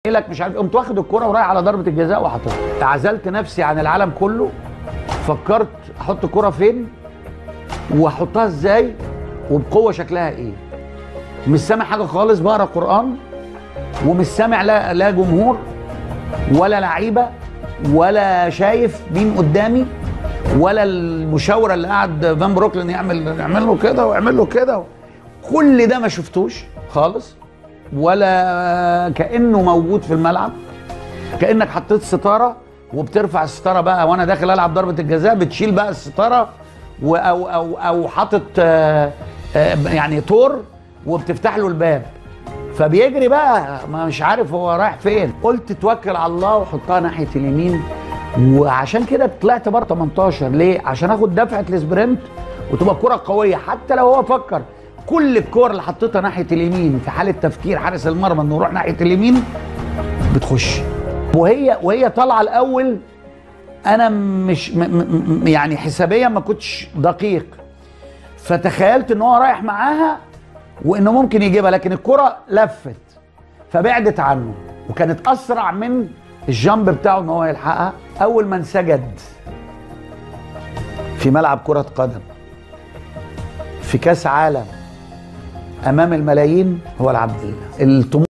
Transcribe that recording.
لك مش عارف، قمت واخد الكرة ورايح على ضربة الجزاء وحاططها. عزلت نفسي عن العالم كله، فكرت احط الكرة فين واحطها ازاي وبقوة شكلها ايه. مش سامع حاجة خالص، بقرا قرآن ومش سامع لا جمهور ولا لعيبة ولا شايف مين قدامي ولا المشاورة اللي قاعد فان بروكلين يعمل له كده ويعمل له كده. كل ده ما شفتوش خالص ولا كأنه موجود في الملعب. كأنك حطيت ستارة وبترفع الستارة بقى وانا داخل العب ضربة الجزاء، بتشيل بقى الستارة او حاطط يعني طور وبتفتح له الباب فبيجري بقى، ما مش عارف هو رايح فين. قلت توكل على الله وحطها ناحية اليمين، وعشان كده طلعت بره 18. ليه؟ عشان اخد دفعة السبرنت وتبقى الكرة قوية. حتى لو هو فكر كل الكور اللي حطيتها ناحية اليمين في حالة تفكير حارس المرمى انه يروح ناحية اليمين بتخش. وهي طالعة الاول انا مش يعني حسابيا ما كنتش دقيق، فتخيلت ان هو رايح معاها وانه ممكن يجيبها، لكن الكرة لفت فبعدت عنه وكانت اسرع من الجامب بتاعه ان هو يلحقها. اول من سجد في ملعب كرة قدم في كاس عالم امام الملايين هو العبد الله.